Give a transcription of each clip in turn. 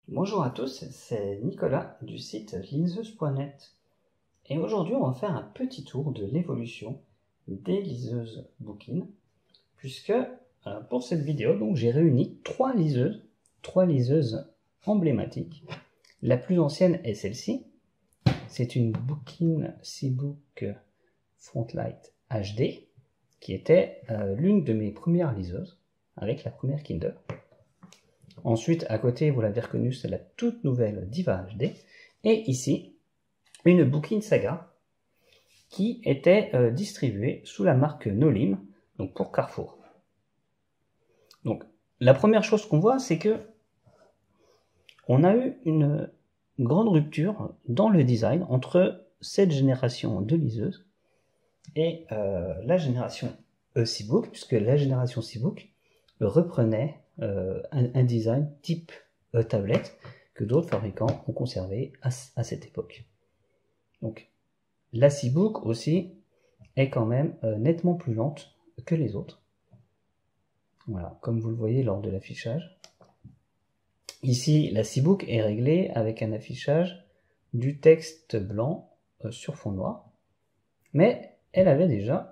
Bonjour à tous, c'est Nicolas du site liseuse.net et aujourd'hui on va faire un petit tour de l'évolution des liseuses Bookin puisque pour cette vidéo donc j'ai réuni trois liseuses emblématiques. La plus ancienne est celle-ci, c'est une Bookin Seabook Frontlight HD qui était l'une de mes premières liseuses avec la première Kindle. Ensuite, à côté, vous l'avez reconnu, c'est la toute nouvelle Diva HD. Et ici, une Bookin Saga qui était distribuée sous la marque Nolim, donc pour Carrefour. Donc, la première chose qu'on voit, c'est que on a eu une grande rupture dans le design entre cette génération de liseuses et la génération Seabook, puisque la génération Seabook reprenait un design type tablette que d'autres fabricants ont conservé à cette époque. Donc la Seabook aussi est quand même nettement plus lente que les autres. Voilà, comme vous le voyez lors de l'affichage. Ici, la Seabook est réglée avec un affichage du texte blanc sur fond noir, mais elle avait déjà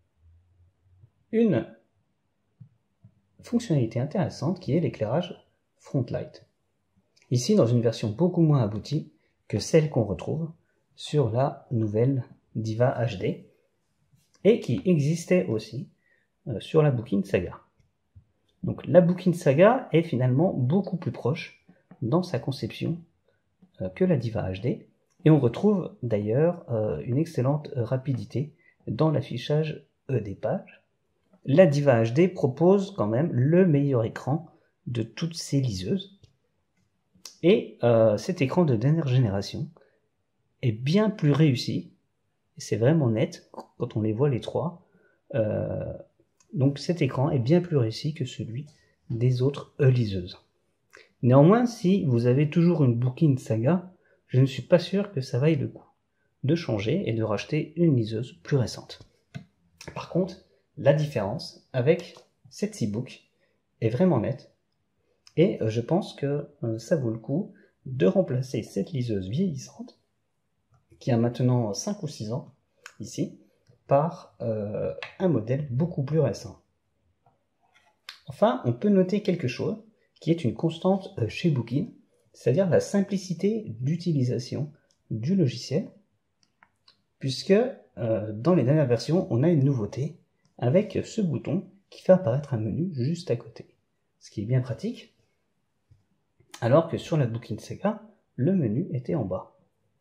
une fonctionnalité intéressante qui est l'éclairage Frontlight. Ici dans une version beaucoup moins aboutie que celle qu'on retrouve sur la nouvelle Diva HD et qui existait aussi sur la Bookin Saga. Donc la Bookin Saga est finalement beaucoup plus proche dans sa conception que la Diva HD et on retrouve d'ailleurs une excellente rapidité dans l'affichage des pages. La Diva HD propose quand même le meilleur écran de toutes ces liseuses. Et cet écran de dernière génération est bien plus réussi. C'est vraiment net quand on les voit les trois. Donc cet écran est bien plus réussi que celui des autres liseuses. Néanmoins, si vous avez toujours une Bookin Saga, je ne suis pas sûr que ça vaille le coup de changer et de racheter une liseuse plus récente. Par contre, la différence avec cette Seabook est vraiment nette et je pense que ça vaut le coup de remplacer cette liseuse vieillissante qui a maintenant 5 ou 6 ans ici par un modèle beaucoup plus récent. Enfin, on peut noter quelque chose qui est une constante chez Bookin, c'est-à-dire la simplicité d'utilisation du logiciel puisque dans les dernières versions on a une nouveauté avec ce bouton qui fait apparaître un menu juste à côté, ce qui est bien pratique, alors que sur la Bookin Saga, le menu était en bas.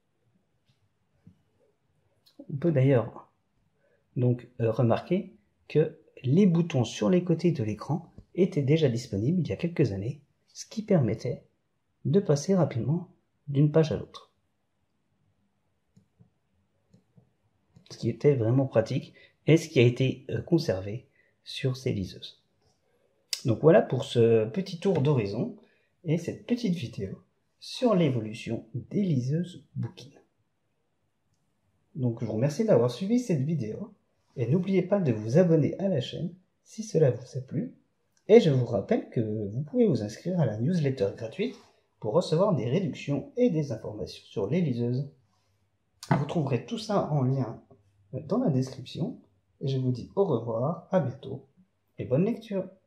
On peut d'ailleurs donc remarquer que les boutons sur les côtés de l'écran étaient déjà disponibles il y a quelques années, ce qui permettait de passer rapidement d'une page à l'autre. Ce qui était vraiment pratique et ce qui a été conservé sur ces liseuses. Donc voilà pour ce petit tour d'horizon et cette petite vidéo sur l'évolution des liseuses Bookin. Donc je vous remercie d'avoir suivi cette vidéo et n'oubliez pas de vous abonner à la chaîne si cela vous a plu. Et je vous rappelle que vous pouvez vous inscrire à la newsletter gratuite pour recevoir des réductions et des informations sur les liseuses. Vous trouverez tout ça en lien dans la description. Et je vous dis au revoir, à bientôt et bonne lecture.